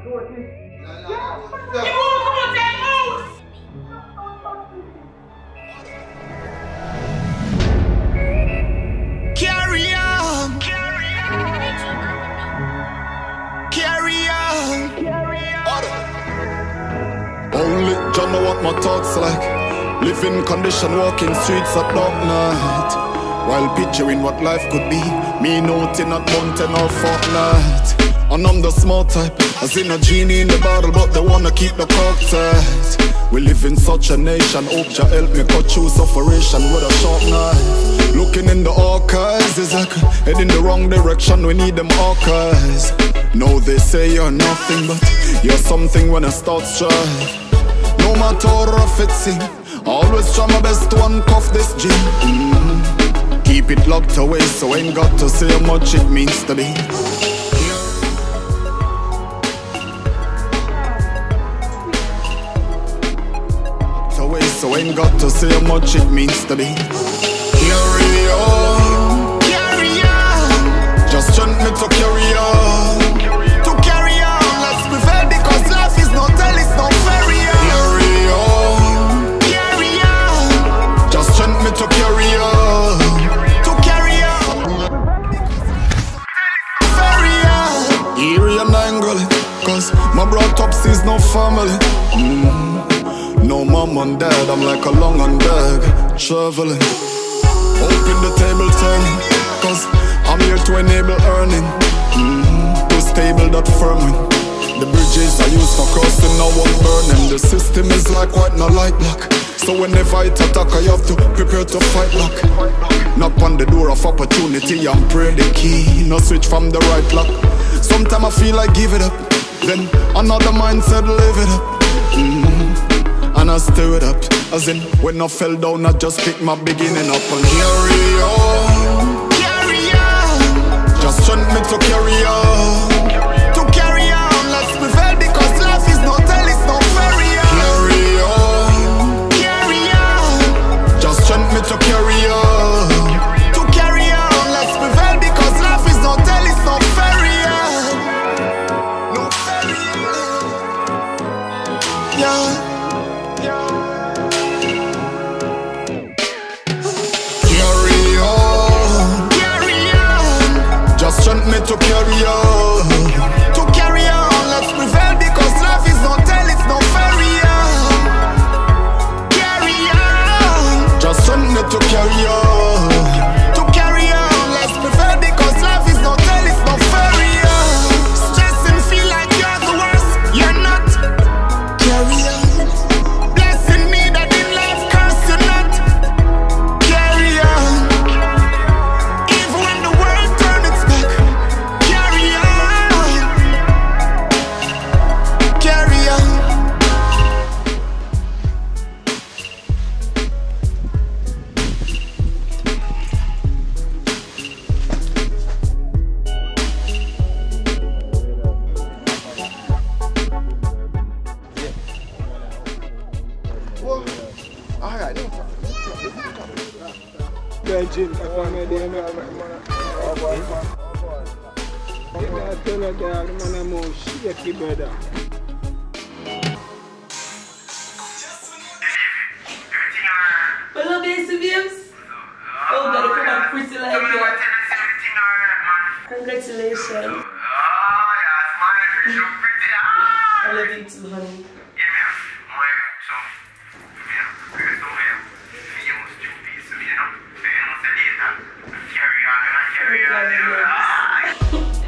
Carry on. Carry on. Only John know what my thoughts like. Living condition, walking streets at dark night. While picturing what life could be, me noting not mountain or fortnight. And I'm the small type, as in a genie in the bottle, but they wanna keep the cork tight. We live in such a nation, hope Jah help me cut through sufferation with a sharp knife. Looking in the archives, is like heading the wrong direction, we need them archives. No, they say you're nothing, but you're something when I start strive. No matter how rough it seems, always try my best to handcuff this genie. Keep it locked away, so ain't got to say how much it means to me. So ain't got to say how much it means to me. Carry on, Carry on. just want me to carry on. To carry on, let's prevail because life is no tell, it's no fairy on. Carry on, Carry on. just want me to carry on. To carry on. Fairy on. Eerie and angle, cause my brought up sees no family. No mom and dad, I'm like a long and bag, traveling. Open the table turning, cause I'm here to enable earning. Too stable, that firming. The bridges I use for crossing, now I'm burning. The system is like white, no light block. So whenever it attack, I have to prepare to fight back. Knock on the door of opportunity and pray the key. No switch from the right lock. Sometimes I feel like give it up, then another mind said live it up. And I stir it up, as in when I fell down I just pick my beginning up and carry on. Carry on. Just want me to carry on. To carry on, let's prevail because life is no tell, it's no fairy on. Carry on. Carry on. Just want me to carry on. To carry on, let's prevail because life is no tell, it's no fairy on. No fairy on. Yeah. Just want me to carry on. To carry on, let's prevail because life is no tell, it's no fairy on. Carry on. Just want me to carry on. To carry on, let's prevail because life is no tell, it's no fairy on. Stress and feel like you're the worst, you're not. Carry on. Blessing me that in life curse you not. Carry on. Even when the world turns its back. Carry on. Carry on. Alright, no problem. Gene, I found my day, man. Oh boy. I tell you, the man I'm more shaky, brother. Hello, basic babes. Oh, gotta come out pretty like that. Congratulations. I love you too, honey. Carry on.